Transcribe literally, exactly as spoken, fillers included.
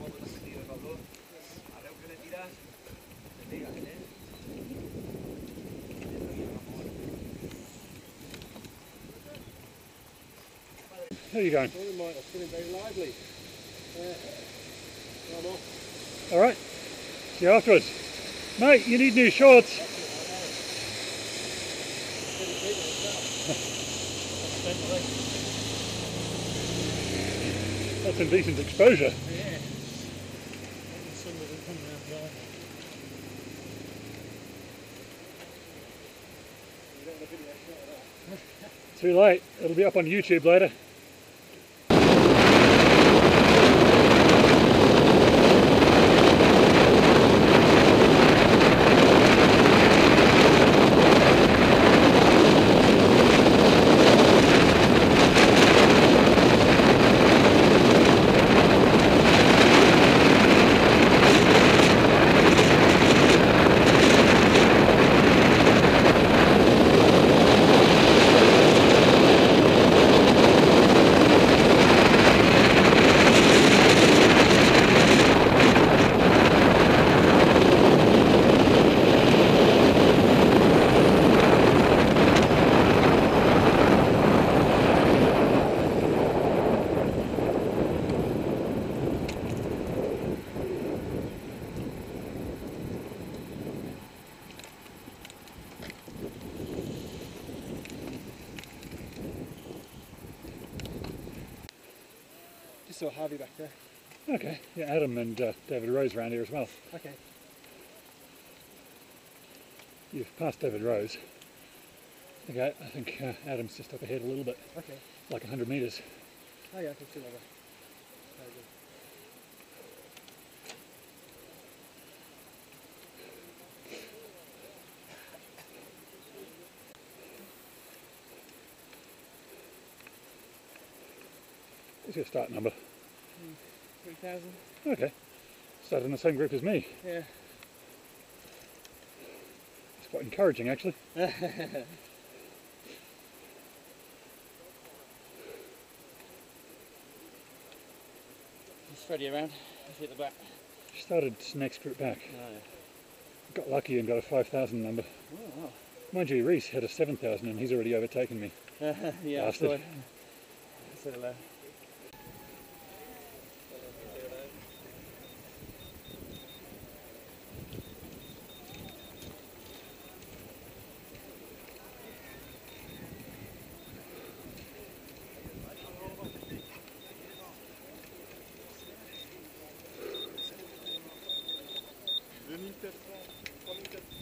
How are you going? I'm feeling very lively. Uh, I'm off. All right. See you afterwards. Mate, you need new shorts. That's indecent exposure. Yeah. Too late. It'll be up on YouTube later. Just saw Harvey back there. Okay. Yeah, Adam and uh, David Rose around here as well. Okay. You've passed David Rose. Okay, I think uh, Adam's just up ahead a little bit. Okay. Like one hundred metres. Oh yeah, I can see that. Very good. What's your start number? three thousand. Okay. Started in the same group as me. Yeah. It's quite encouraging actually. Just Freddie around. Let's hit the back. Started next group back. Oh, yeah. Got lucky and got a five thousand number. Oh, wow. Mind you, Reese had a seven thousand and he's already overtaken me. Yeah, I saw it. I said hello. deux mille quatre cents, trois mille quatre cents.